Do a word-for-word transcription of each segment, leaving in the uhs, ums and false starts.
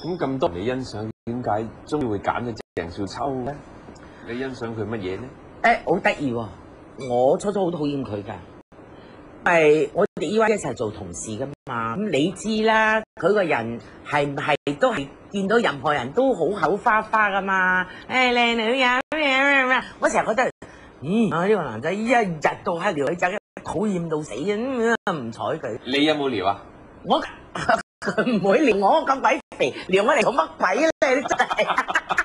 咁咁多人你欣賞，點解中意會揀咗鄭少秋咧？你欣賞佢乜嘢咧？ 誒，好得意喎！我初初好討厭佢㗎，係我哋依家一齊做同事㗎嘛。咁你知啦，佢個人係唔係都係見到任何人都好口花花㗎嘛？誒靚女人咩咩咩，我成日覺得，嗯啊呢個男仔一日到黑撩女仔，討厭到死啊！唔睬佢。 你有冇撩啊？ 我佢唔會撩我咁鬼肥，撩我嚟做乜鬼咧？真係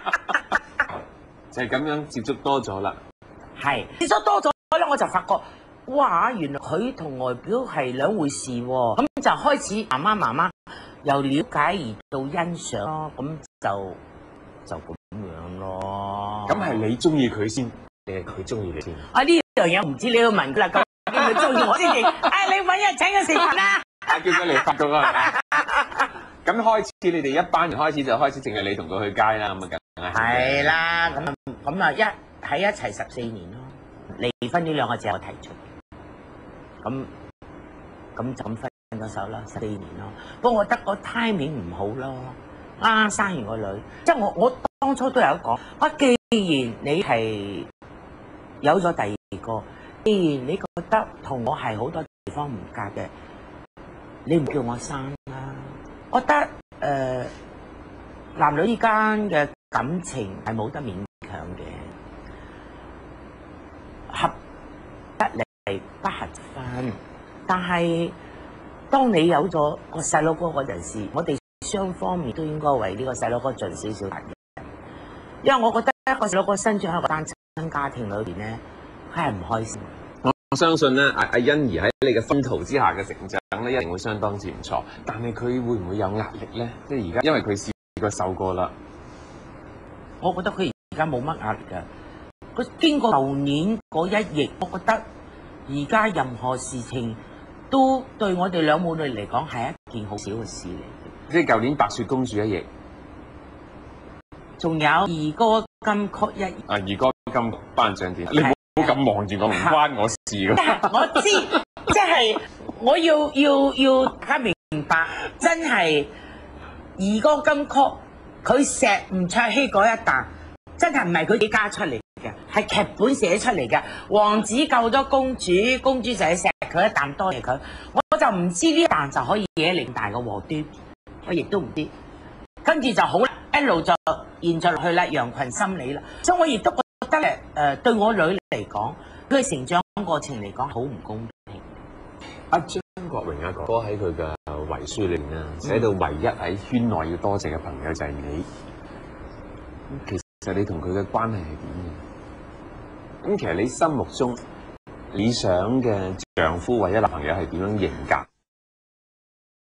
就係咁樣接觸多咗啦。係接觸多咗咧，我就發覺，哇！原來佢同外表係兩回事喎。咁就開始慢慢慢慢由了解而到欣賞咯。咁就就咁樣咯。 咁係你中意佢先，定係佢中意你先？ 啊呢樣嘢唔知你要問佢啦。究竟佢中意我先至？哎，你揾日請佢食飯啦！ 啊，叫咗你發覺啊！咁開始你哋一班人開始就開始淨係你同佢去街啦，咁啊梗係係啦，咁咁啊一喺一齊十四年咯，離婚呢兩個字我提出，咁咁就咁分咗手啦，十四年咯。不過我覺得個 timing 唔好咯，啱啱生完個女，即係我我當初都有講，啊既然你係有咗第二個，既然你覺得同我係好多地方唔夾嘅，你唔叫我生啦。我覺得誒、呃、男女之間嘅感情係冇得勉強嘅，合得嚟不合分。但係當你有咗個細佬哥嗰陣時，我哋雙方面都應該為呢個細佬哥盡少少責任，因為我覺得一個細佬哥生長喺個單親家庭裏邊咧，佢係唔開心。 我相信咧，阿阿欣怡喺你嘅薰陶之下嘅成長咧，一定會相當之唔錯。但係佢會唔會有壓力咧？即係而家，因為佢試過受過啦。 我覺得佢而家冇乜壓力㗎。佢經過舊年嗰一役，我覺得而家任何事情都對我哋兩母女嚟講係一件好少嘅事嚟。 即係舊年白雪公主一役， 仲有兒歌金曲一役。 啊，兒歌金曲頒獎典禮，你唔好咁望住我，唔關我事㗎。 我知，即係我要要要大家明白，真係兒歌金曲，佢錫吳卓羲嗰一啖，真係唔係佢自己加出嚟嘅，係劇本寫出嚟嘅。王子救咗公主，公主就係錫佢一啖，多謝佢。我就唔知呢一啖就可以惹嚟大個禍端，我亦都唔知。跟住就好啦，一路就延續落去啦，羊群心理啦。所以我亦都覺得咧，誒、呃、對我女嚟講，佢嘅成長過程嚟講好唔公平。 阿張國榮阿哥哥喺佢嘅遺書裏面啊，寫到唯一喺圈內要多謝嘅朋友就係你。咁其實你同佢嘅關係係點嘅？咁其實你心目中理想嘅丈夫或者男朋友係點樣型格？